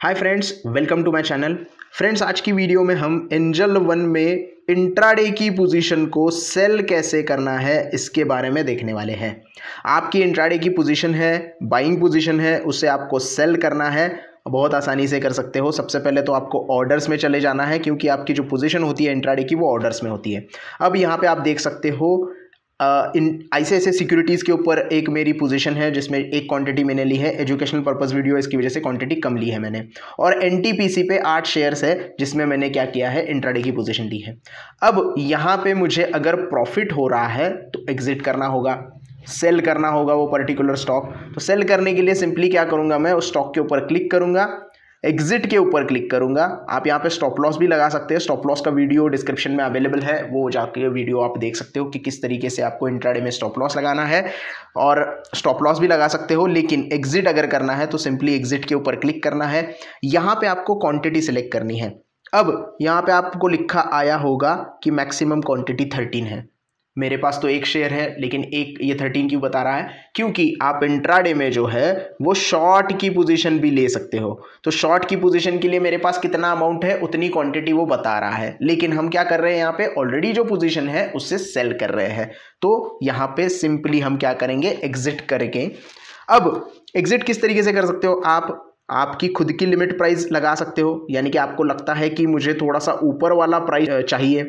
Hi friends, welcome to my channel. Friends, आज की video में हम एंजल वन में इंट्राडे की पोजीशन को सेल कैसे करना है इसके बारे में देखने वाले हैं। आपकी इंट्राडे की पोजीशन है, बाइंग पोजीशन है, उसे आपको सेल करना है। बहुत आसानी से कर सकते हो। सबसे पहले तो आपको ऑर्डर्स में चले जाना है, क्योंकि आपकी जो पोजीशन होती है इंट्राडे की वो ऑर्डर्स में होती है। अब यहाँ पे आप देख सकते हो इन ICICI सिक्योरिटीज़ के ऊपर एक मेरी पोजीशन है जिसमें एक क्वांटिटी मैंने ली है। एजुकेशनल पर्पस वीडियो, इसकी वजह से क्वांटिटी कम ली है मैंने। और NTPC पे 8 शेयर्स है जिसमें मैंने क्या किया है, इंट्राडे की पोजीशन ली है। अब यहाँ पे मुझे अगर प्रॉफिट हो रहा है तो एग्जिट करना होगा, सेल करना होगा वो पर्टिकुलर स्टॉक। तो सेल करने के लिए सिंपली क्या करूँगा, मैं उस स्टॉक के ऊपर क्लिक करूँगा, एग्जिट के ऊपर क्लिक करूंगा। आप यहाँ पे स्टॉप लॉस भी लगा सकते हैं। स्टॉप लॉस का वीडियो डिस्क्रिप्शन में अवेलेबल है, वो जाके वीडियो आप देख सकते हो कि किस तरीके से आपको इंट्राडे में स्टॉप लॉस लगाना है, और स्टॉप लॉस भी लगा सकते हो। लेकिन एग्जिट अगर करना है तो सिंपली एग्जिट के ऊपर क्लिक करना है। यहाँ पे आपको क्वांटिटी सिलेक्ट करनी है। अब यहाँ पे आपको लिखा आया होगा कि मैक्सिमम क्वांटिटी 13 है। मेरे पास तो एक शेयर है, लेकिन एक ये 13 क्यों बता रहा है, क्योंकि आप इंट्राडे में जो है वो शॉर्ट की पोजीशन भी ले सकते हो। तो शॉर्ट की पोजीशन के लिए मेरे पास कितना अमाउंट है उतनी क्वांटिटी वो बता रहा है। लेकिन हम क्या कर रहे हैं, यहाँ पे ऑलरेडी जो पोजीशन है उससे सेल कर रहे हैं। तो यहाँ पे सिंपली हम क्या करेंगे, एग्जिट करके। अब एग्जिट किस तरीके से कर सकते हो, आपकी खुद की लिमिट प्राइस लगा सकते हो। यानी कि आपको लगता है कि मुझे थोड़ा सा ऊपर वाला प्राइस चाहिए,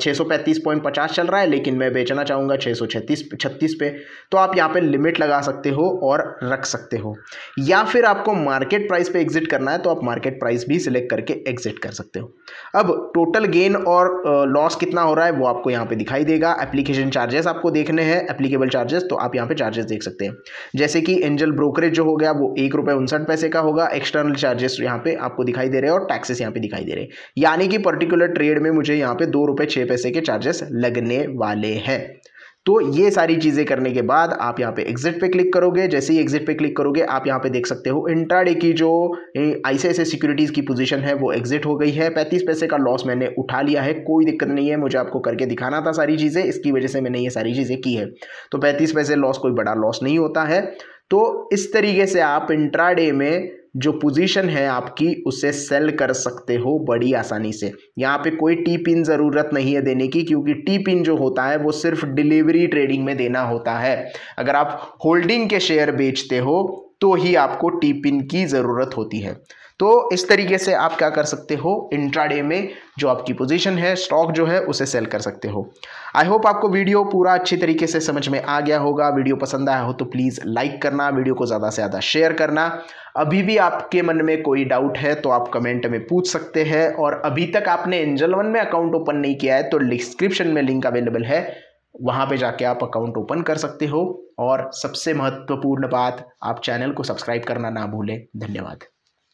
635.50 चल रहा है, लेकिन मैं बेचना चाहूँगा 636 पे, तो आप यहाँ पे लिमिट लगा सकते हो और रख सकते हो। या फिर आपको मार्केट प्राइस पे एग्जिट करना है तो आप मार्केट प्राइस भी सिलेक्ट करके एग्जिट कर सकते हो। अब टोटल गेन और लॉस कितना हो रहा है वो आपको यहाँ पे दिखाई देगा। एप्लीकेशन चार्जेस आपको देखने हैं, एप्लीकेबल चार्जेस, तो आप यहाँ पे चार्जेस देख सकते हैं। जैसे कि एंजल ब्रोकरेज जो हो गया वो ₹1.59 का होगा। एक्सटर्नल चार्जेस यहाँ पे आपको दिखाई दे रहे हैं और टैक्सेस यहाँ पे दिखाई दे रहे हैं। यानी कि पर्टिकुलर ट्रेड में मुझे यहाँ पे ₹2.06 के चार्जेस लगने वाले हैं। तो ये सारी चीज़ें करने के बाद आप यहाँ पे एग्जिट पे क्लिक करोगे। जैसे ही एग्जिट पे क्लिक करोगे आप यहाँ पे देख सकते हो इंट्राडे की जो ICICI सिक्योरिटीज़ की पोजीशन है वो एग्जिट हो गई है। 35 पैसे का लॉस मैंने उठा लिया है, कोई दिक्कत नहीं है। मुझे आपको करके दिखाना था सारी चीज़ें, इसकी वजह से मैंने ये सारी चीज़ें की है। तो 35 पैसे लॉस कोई बड़ा लॉस नहीं होता है। तो इस तरीके से आप इंट्राडे में जो पोजीशन है आपकी उसे सेल कर सकते हो बड़ी आसानी से। यहाँ पे कोई टी पिन ज़रूरत नहीं है देने की, क्योंकि टी पिन जो होता है वो सिर्फ डिलीवरी ट्रेडिंग में देना होता है। अगर आप होल्डिंग के शेयर बेचते हो तो ही आपको टी पिन की ज़रूरत होती है। तो इस तरीके से आप क्या कर सकते हो, इंट्राडे में जो आपकी पोजीशन है, स्टॉक जो है, उसे सेल कर सकते हो। आई होप आपको वीडियो पूरा अच्छी तरीके से समझ में आ गया होगा। वीडियो पसंद आया हो तो प्लीज़ लाइक करना, वीडियो को ज़्यादा से ज़्यादा शेयर करना। अभी भी आपके मन में कोई डाउट है तो आप कमेंट में पूछ सकते हैं। और अभी तक आपने एंजल वन में अकाउंट ओपन नहीं किया है तो डिस्क्रिप्शन में लिंक अवेलेबल है, वहाँ पे जाके आप अकाउंट ओपन कर सकते हो। और सबसे महत्वपूर्ण बात, आप चैनल को सब्सक्राइब करना ना भूलें। धन्यवाद।